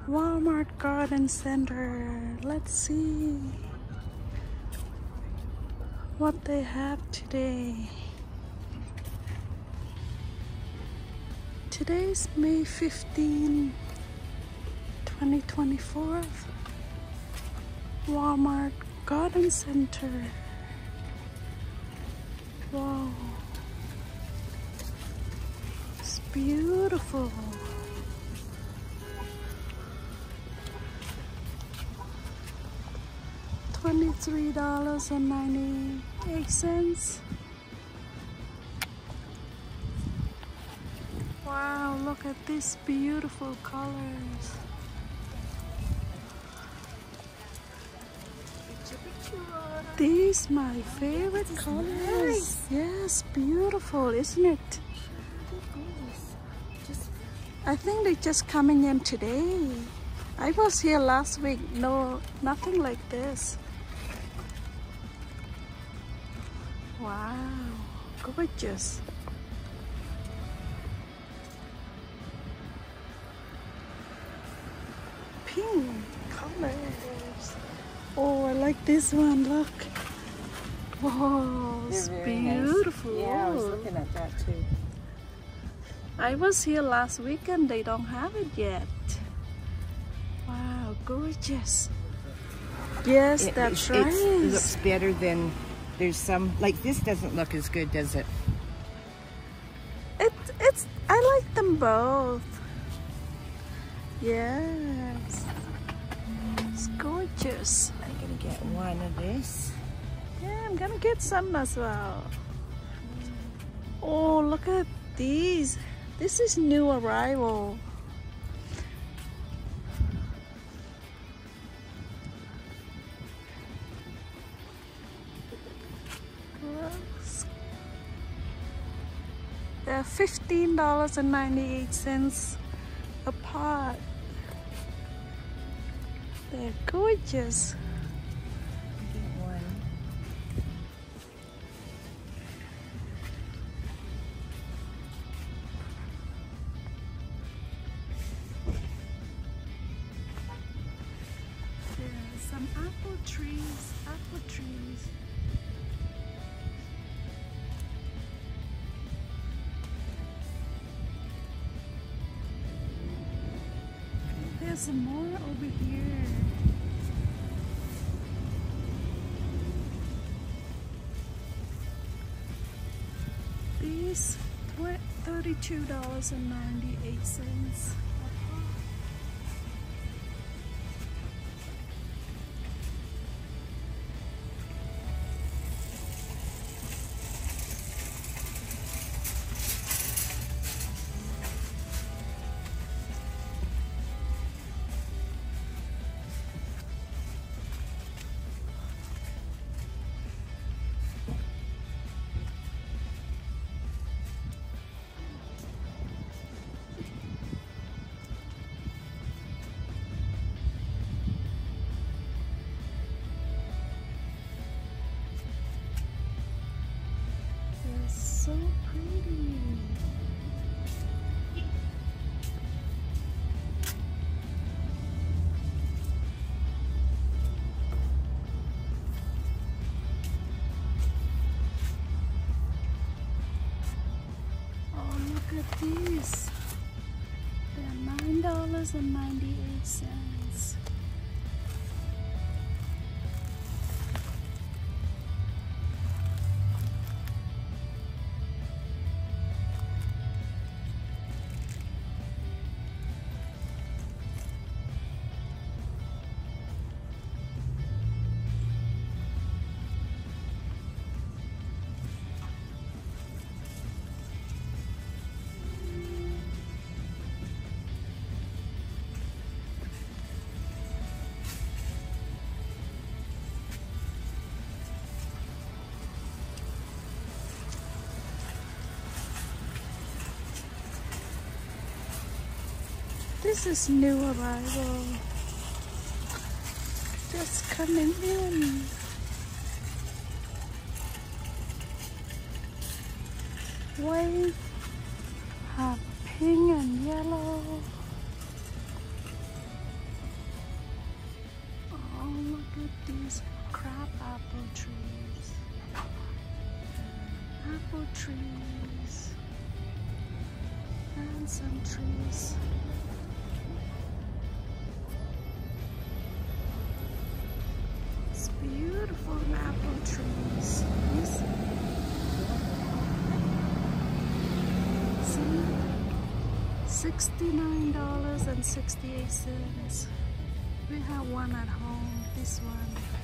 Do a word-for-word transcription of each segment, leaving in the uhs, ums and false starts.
Walmart Garden Center. Let's see what they have today. Today's May fifteenth, twenty twenty-four. Walmart Garden Center. Wow. It's beautiful. twenty-three dollars and ninety-eight cents. Wow, look at these beautiful colors. These my favorite colors. Yes, beautiful, isn't it? I think they're just coming in today. I was here last week. No, nothing like this. Wow, gorgeous. Pink colors. Oh, I like this one, look. Whoa, it's beautiful. Nice. Yeah, I was looking at that too. I was here last week and they don't have it yet. Wow, gorgeous. Yes, It, that's it, right. It looks better than, there's some, like this doesn't look as good, does it? It, it's, I like them both. Yes. It's gorgeous. I'm gonna get one of this. Yeah, I'm gonna get some as well. Oh, look at these. This is new arrival. They're fifteen dollars and ninety-eight cents a pot. They're gorgeous. Get one. There's some apple trees, apple trees. There's some more over here. These thirty-two dollars and ninety-eight cents. So pretty. Oh, look at these. They're nine dollars and ninety-eight cents. This is new arrival. Just coming in. White, have pink and yellow. trees, crab apple trees, apple trees, and some trees. It's beautiful apple trees. Yes. sixty-nine dollars and sixty-eight cents. We have one at home, this one.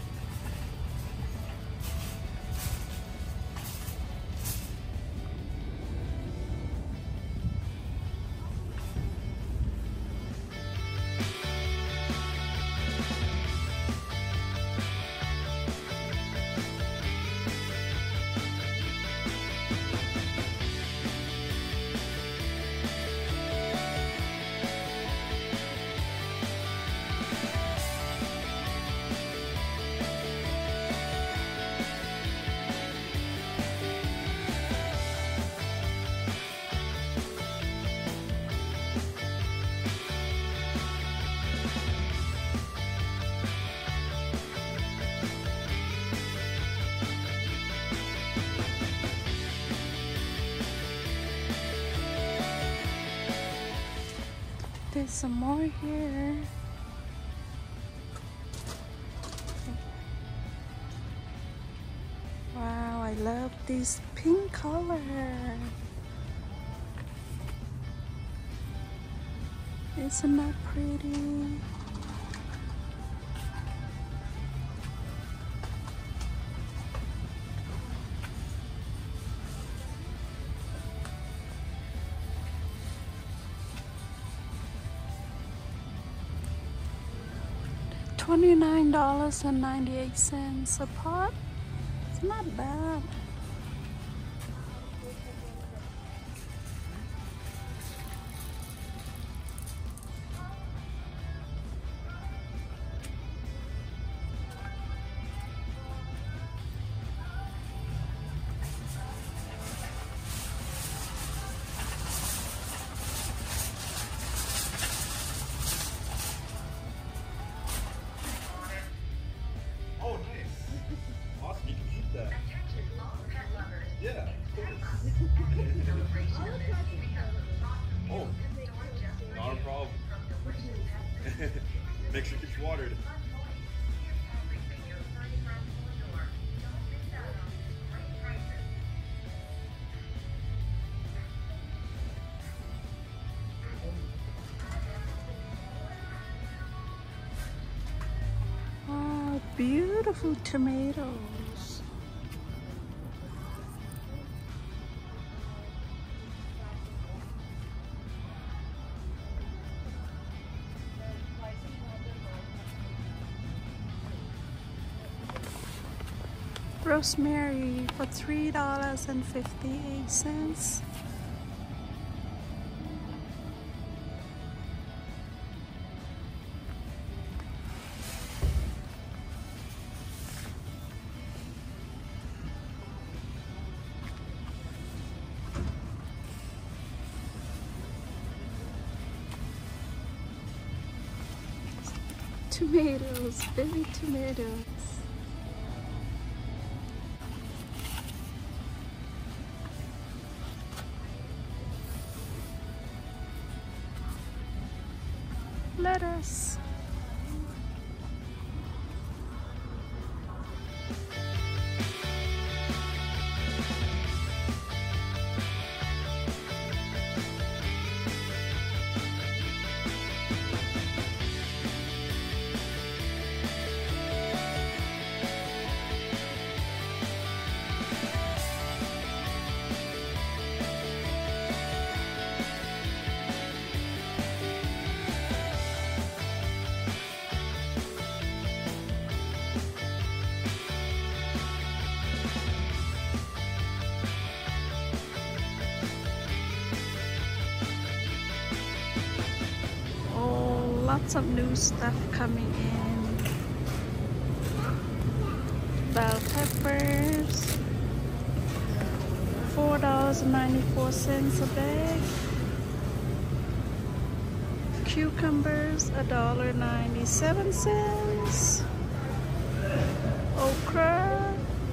There's some more here. Wow, I love this pink color. Isn't that pretty? twenty-nine dollars and ninety-eight cents a pot. It's not bad. Yeah, of course. Oh, not a problem. Make sure it gets watered. Wow, beautiful tomatoes. Rosemary for three dollars and fifty-eight cents. Tomatoes, baby tomatoes. Lettuce. Lots of new stuff coming in. Bell peppers, four dollars and ninety-four cents a bag. Cucumbers, a dollar ninety-seven cents. okra,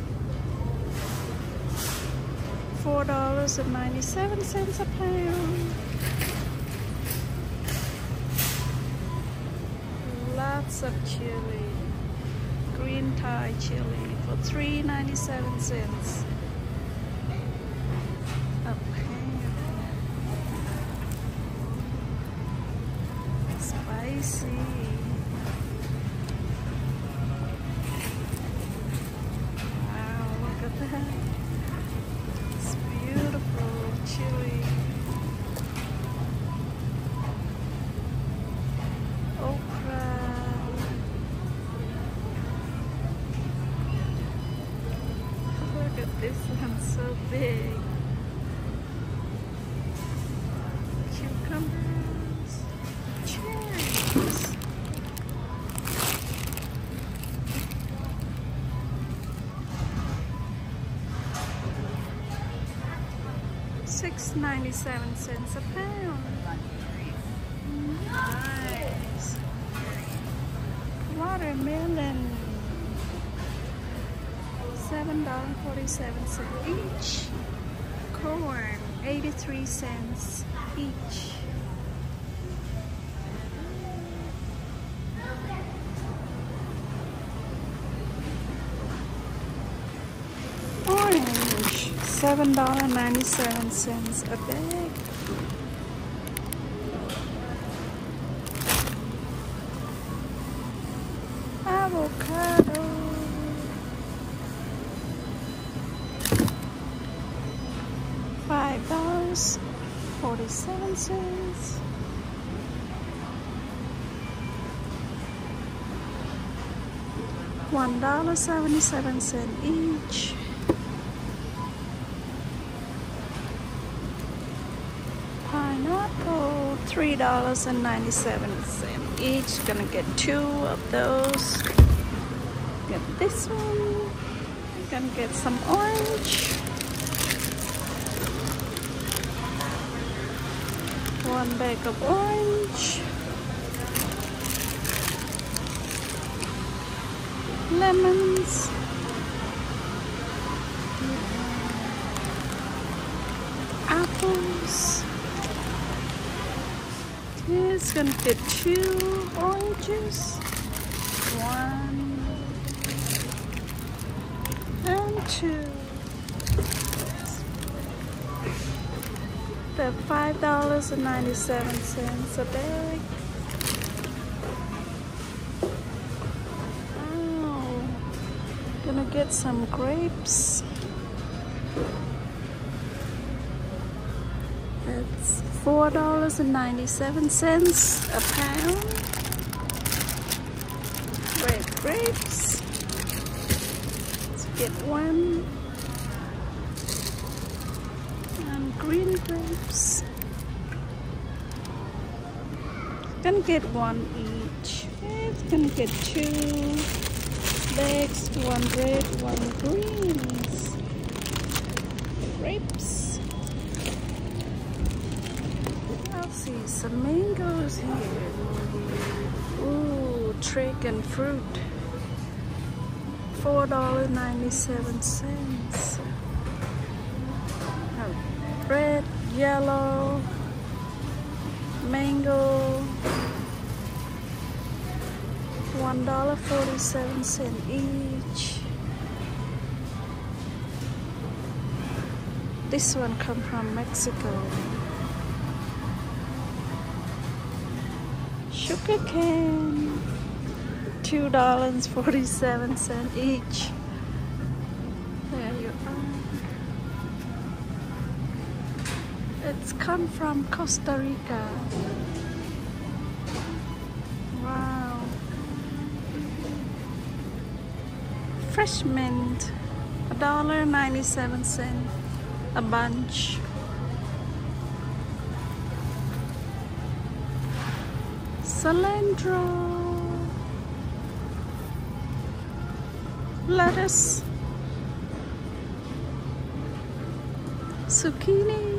four dollars and ninety-seven cents a pound. Lots of chili, green Thai chili for three ninety-seven cents a pound. Spicy. Wow, look at that. It's beautiful chili. Okra. Look at this one, so big. Cucumbers, cherries. six ninety-seven cents a pound. Nice. Watermelon, seven dollars and forty-seven cents each. Corn, eighty-three cents each. Orange, seven dollars and ninety-seven cents a bag. Avocado, five dollars and forty-seven cents. one dollar and seventy-seven cents each. Pineapple, three dollars and ninety-seven cents each. Gonna get two of those. Get this one. Gonna get some orange. One bag of orange. Lemons. Apples. It's gonna get two oranges. One and two. They're five dollars and ninety-seven cents a bag. Oh, gonna get some grapes. It's four dollars and ninety-seven cents a pound. Red grapes. Let's get one. And green grapes. Gonna get one each. It's gonna get two bags, one red, one green. Grapes. I'll see some mangoes here. Ooh, dragon fruit. four dollars and ninety-seven cents. Red, yellow, mango. one dollar and forty-seven cents each. This one come from Mexico. Sugar cane, two dollars and forty-seven cents each. There you are. It's come from Costa Rica. Wow. Fresh mint, a dollar and ninety-seven cents a bunch. Cilantro, lettuce, zucchini,